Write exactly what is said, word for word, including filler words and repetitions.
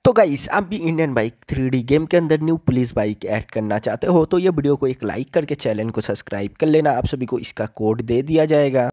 तो गाइस आप भी Indian bike three D game के अंदर न्यू पुलिस बाइक ऐड करना चाहते हो तो ये वीडियो को एक लाइक करके चैनल को सब्सक्राइब कर लेना। आप सभी को इसका कोड दे दिया जाएगा।